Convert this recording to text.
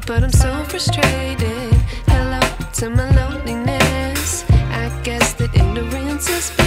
but I'm so frustrated. Hello to my loneliness. I guess that ignorance is